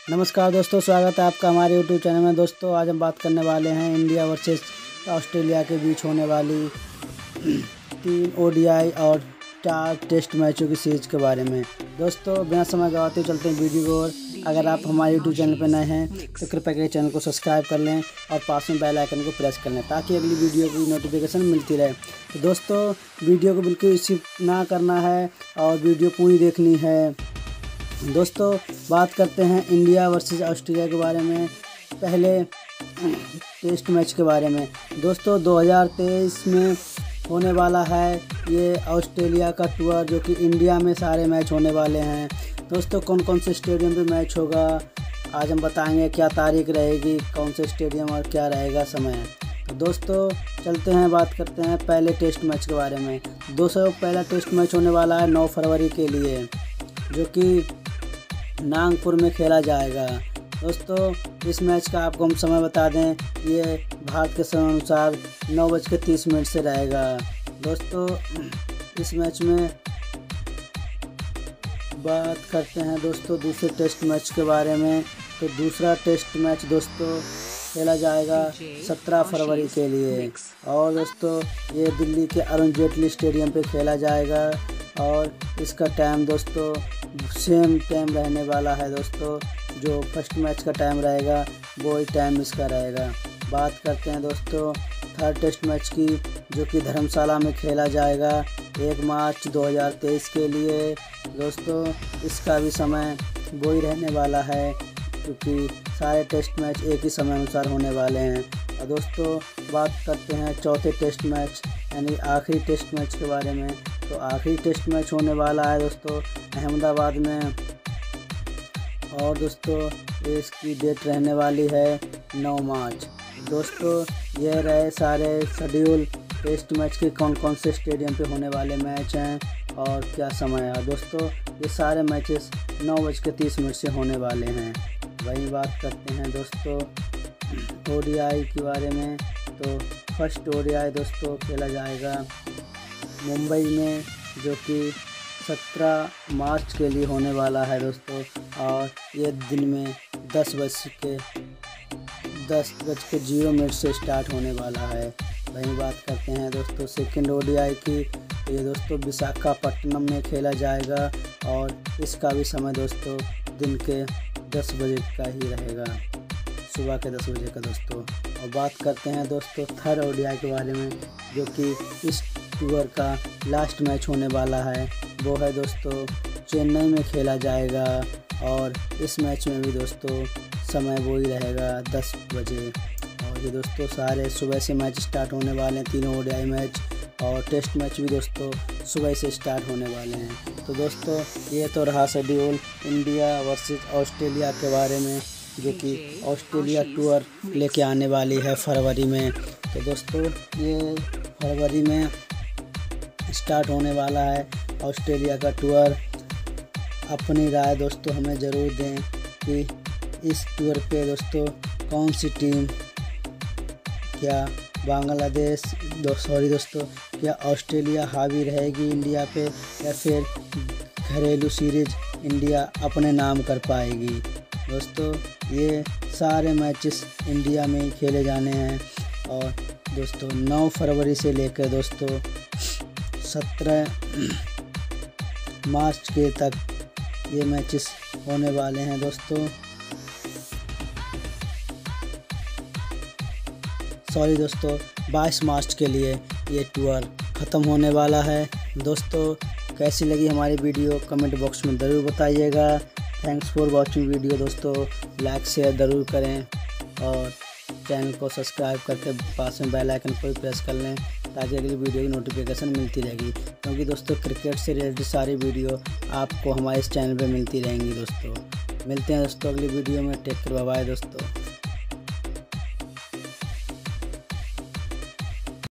नमस्कार दोस्तों, स्वागत है आपका हमारे यूट्यूब चैनल में। दोस्तों आज हम बात करने वाले हैं इंडिया वर्सेस ऑस्ट्रेलिया के बीच होने वाली 3 ओडीआई और 4 टेस्ट मैचों की सीरीज के बारे में। दोस्तों बिना समय गवाते चलते हैं वीडियो को। और अगर आप हमारे यूट्यूब चैनल पर नए हैं तो कृपया करके चैनल को सब्सक्राइब कर लें और पास में बेल आइकन को प्रेस कर लें ताकि अगली वीडियो की नोटिफिकेशन मिलती रहे। तो दोस्तों वीडियो को बिल्कुल स्किप ना करना है और वीडियो पूरी देखनी है। दोस्तों बात करते हैं इंडिया वर्सेस ऑस्ट्रेलिया के बारे में। पहले टेस्ट मैच के बारे में। दोस्तों 2023 में होने वाला है ये ऑस्ट्रेलिया का टूर, जो कि इंडिया में सारे मैच होने वाले हैं। दोस्तों कौन कौन से स्टेडियम पे मैच होगा आज हम बताएंगे, क्या तारीख रहेगी, कौन से स्टेडियम और क्या रहेगा समय। तो दोस्तों चलते हैं, बात करते हैं पहले टेस्ट मैच के बारे में। दोस्तों पहला टेस्ट मैच होने वाला है 9 फरवरी के लिए, जो कि नागपुर में खेला जाएगा। दोस्तों इस मैच का आपको हम समय बता दें, ये भारत के समय अनुसार 9:30 से रहेगा। दोस्तों इस मैच में बात करते हैं दोस्तों दूसरे टेस्ट मैच के बारे में। तो दूसरा टेस्ट मैच दोस्तों खेला जाएगा 17 फरवरी के लिए, और दोस्तों ये दिल्ली के अरुण जेटली स्टेडियम पे खेला जाएगा। और इसका टाइम दोस्तों सेम टाइम रहने वाला है। दोस्तों जो फर्स्ट मैच का टाइम रहेगा वही टाइम इसका रहेगा। बात करते हैं दोस्तों थर्ड टेस्ट मैच की, जो कि धर्मशाला में खेला जाएगा 1 मार्च 2023 के लिए। दोस्तों इसका भी समय वही रहने वाला है, क्योंकि सारे टेस्ट मैच एक ही समय अनुसार होने वाले हैं। और दोस्तों बात करते हैं चौथे टेस्ट मैच यानी आखिरी टेस्ट मैच के बारे में। तो आखिरी टेस्ट मैच होने वाला है दोस्तों अहमदाबाद में, और दोस्तों इसकी डेट रहने वाली है 9 मार्च। दोस्तों ये रहे सारे शेड्यूल टेस्ट मैच के, कौन कौन से स्टेडियम पे होने वाले मैच हैं और क्या समय है। दोस्तों ये सारे मैचेस 9:30 से होने वाले हैं। वहीं बात करते हैं दोस्तों ओडीआई के बारे में। तो फर्स्ट ओडीआई दोस्तों खेला जाएगा मुंबई में, जो कि 17 मार्च के लिए होने वाला है दोस्तों, और ये दिन में 10:0 से स्टार्ट होने वाला है। वहीं बात करते हैं दोस्तों सेकंड ओडीआई की। ये दोस्तों विशाखापट्टनम में खेला जाएगा, और इसका भी समय दोस्तों दिन के 10 बजे का ही रहेगा, सुबह के 10 बजे का दोस्तों। और बात करते हैं दोस्तों थर्ड ओडीआई के बारे में, जो कि इस टूर का लास्ट मैच होने वाला है। वो है दोस्तों चेन्नई में खेला जाएगा, और इस मैच में भी दोस्तों समय वही रहेगा 10 बजे। और ये दोस्तों सारे सुबह से मैच स्टार्ट होने वाले हैं, तीनों ओडीआई मैच, और टेस्ट मैच भी दोस्तों सुबह से स्टार्ट होने वाले हैं। तो दोस्तों ये तो रहा शेड्यूल इंडिया वर्सेस ऑस्ट्रेलिया के बारे में, जो कि ऑस्ट्रेलिया टूर लेके आने वाली है फरवरी में। तो दोस्तों ये फरवरी में स्टार्ट होने वाला है ऑस्ट्रेलिया का टूर। अपनी राय दोस्तों हमें ज़रूर दें कि इस टूर पे दोस्तों कौन सी टीम, क्या बांग्लादेश दोस्तों क्या ऑस्ट्रेलिया हावी रहेगी इंडिया पे, या फिर घरेलू सीरीज इंडिया अपने नाम कर पाएगी। दोस्तों ये सारे मैचेस इंडिया में ही खेले जाने हैं, और दोस्तों 9 फरवरी से लेकर दोस्तों 17 मार्च के तक ये मैचेस होने वाले हैं दोस्तों। दोस्तों 22 मार्च के लिए ये टूर ख़त्म होने वाला है। दोस्तों कैसी लगी हमारी वीडियो कमेंट बॉक्स में ज़रूर बताइएगा। Thanks for watching video. दोस्तों लाइक शेयर ज़रूर करें, और चैनल को सब्सक्राइब करके पास में बेल आइकन को भी प्रेस कर लें ताकि अगली वीडियो की नोटिफिकेशन मिलती रहेगी, क्योंकि दोस्तों क्रिकेट से रिलेटेड सारी वीडियो आपको हमारे इस चैनल पे मिलती रहेंगी। दोस्तों मिलते हैं दोस्तों अगली वीडियो में। टेक केयर, बाय बाय दोस्तों।